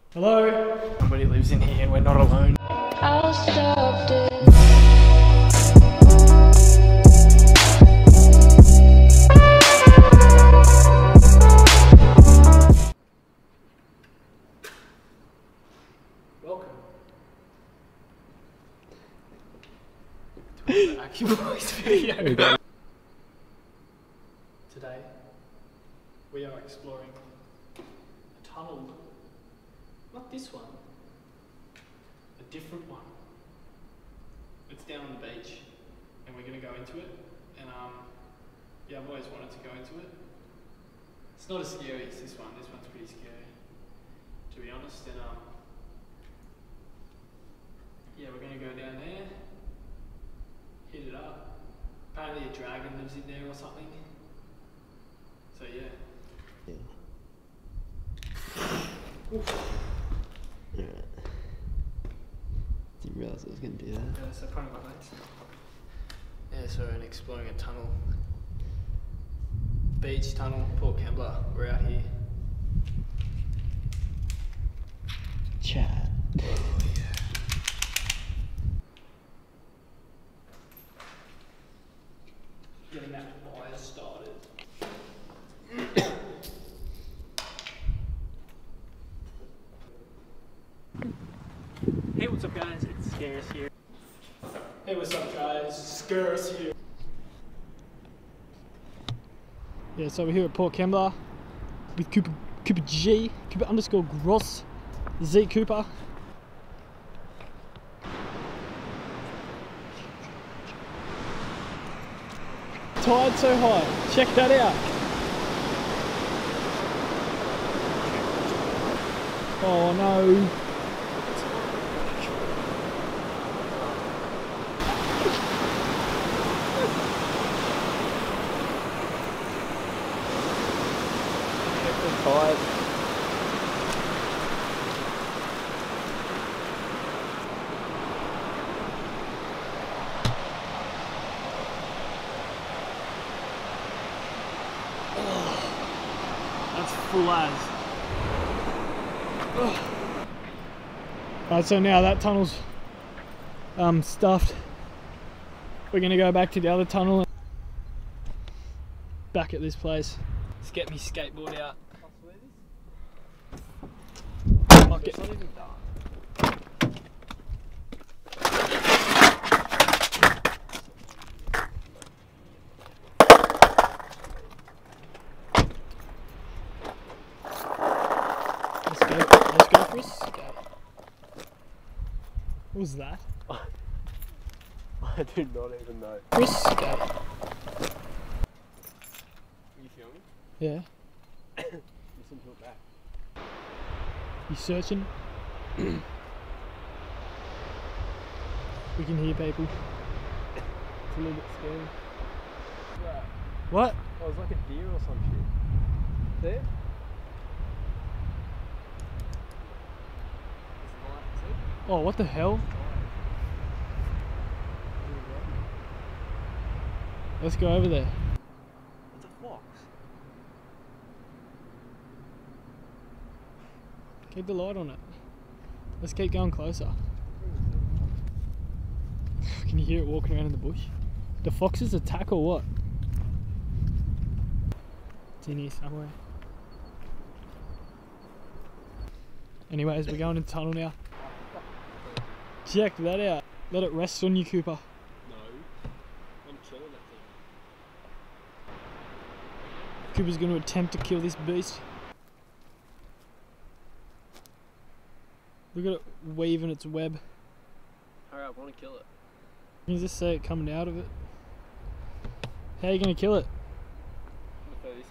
Hello? Somebody lives in here and we're not alone. I'll stop it. Welcome to the actual voice video. Today we are exploring a tunnel. Not this one, a different one. It's down on the beach and we're going to go into it. And yeah, I've always wanted to go into it. It's not as scary as this one. This one's pretty scary, to be honest. And yeah, we're going to go down there, hit it up. Apparently a dragon lives in there or something. So yeah. Alright. Didn't realise I was going to do that. Yeah, so front of my legs. Yeah, so we're exploring a tunnel. Beach tunnel, Port KEMBLA. We're out here. Chat. Oh yeah. Getting that fire started. Hey, what's up guys? It's Scarce here. Hey, what's up guys? Scarce here. Yeah, so we're here at Port KEMBLA with Cooper G, Cooper_Gross, zcoopr. Tide so high, check that out. Oh no. Tide. That's full as. Alright, so now that tunnel's stuffed. We're gonna go back to the other tunnel. Back at this place. Let's get me skateboard out. Fuck it. Let's go for a skate. What was that? I do not even know. For a skate. You filming? Yeah. Listen to it back. You searching? We can hear people. It's a little bit scary. What? Oh, it was like a deer or some shit. There? Oh, what the hell? Let's go over there. It's a fox. Keep the light on it. Let's keep going closer. Can you hear it walking around in the bush? The foxes attack or what? It's in here somewhere. Anyways, we're going in the tunnel now. Check that out. Let it rest on you, Cooper. No. I'm killing that thing. Cooper's going to attempt to kill this beast. Look at it weaving its web. Alright, I want to kill it. You can just see it coming out of it. How are you going to kill it? I'm going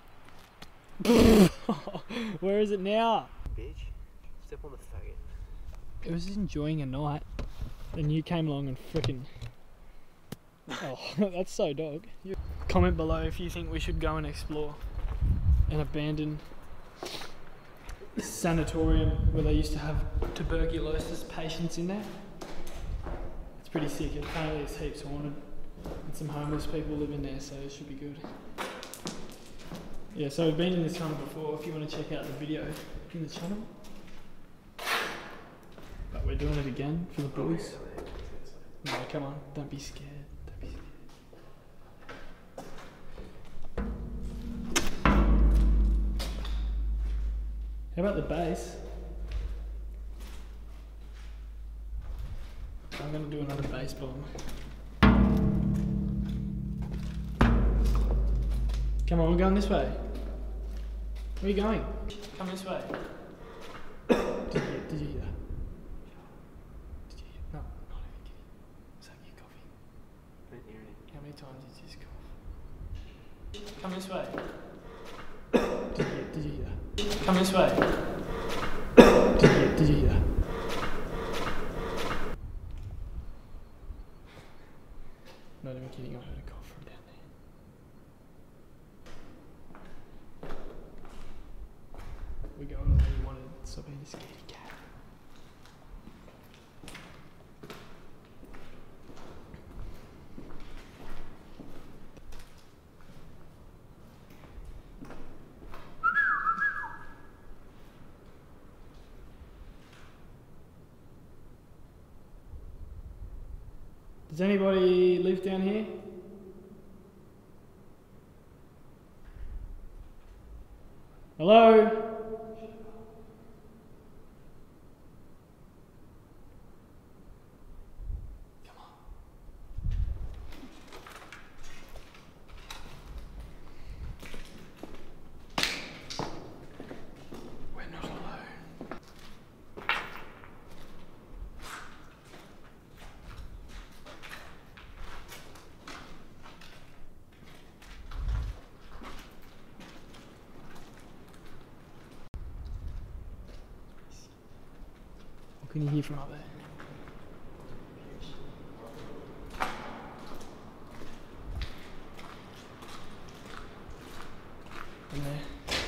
to throw this at it. Where is it now? Bitch. Step on the faggot. It was just enjoying a night. Then you came along and frickin'... Oh, that's so dog. Comment below if you think we should go and explore an abandoned sanatorium where they used to have tuberculosis patients in there. It's pretty sick. Apparently it's heaps haunted. And some homeless people live in there, so it should be good. Yeah, so we've been in this tunnel before. If you want to check out the video in the channel. But we're doing it again for the boys. No, come on, don't be scared. Don't be scared. How about the bass? I'm gonna do another bass bomb. Come on, we're going this way. Where are you going? Come this way. Did you hear that? Did you hear? No, not even kidding. Was that you coughing? I didn't hear anything. How many times did you just cough? Come this way. Did you hear? Come this way. Did you hear? Not even kidding, I heard a cough from down there. We're going the way you wanted, stop being a scaredy cat. Does anybody live down here? Hello? Come on. We're not alone. What can you hear from up there? In there.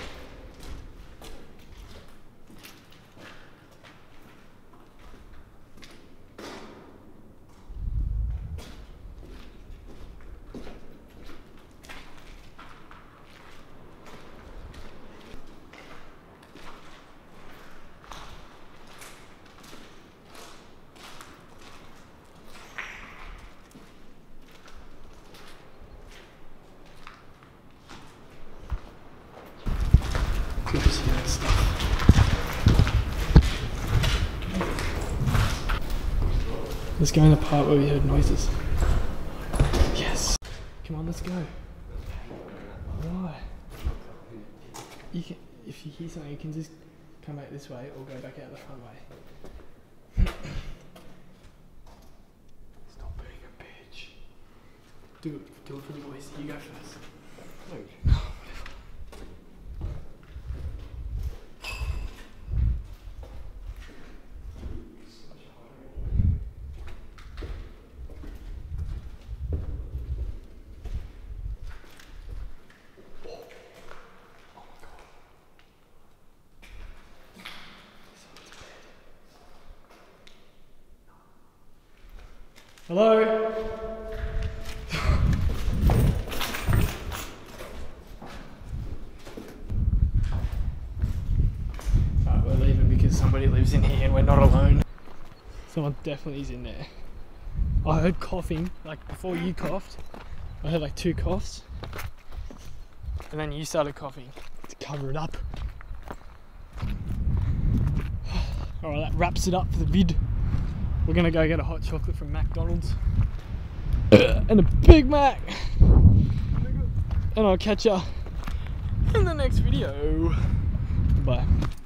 Good to see that stuff. Let's go in the part where we heard noises. Yes. Come on, let's go. Why? You can, if you hear something, you can just come back this way or go back out the front way. Stop being a bitch. Do it for the boys. You go first. No. Hello? Alright, we're leaving because somebody lives in here and we're not alone. Someone definitely is in there. I heard coughing, like before you coughed. I heard like 2 coughs. And then you started coughing to cover it up. Alright, that wraps it up for the vid. We're gonna go get a hot chocolate from McDonald's and a Big Mac, and I'll catch ya in the next video. Bye.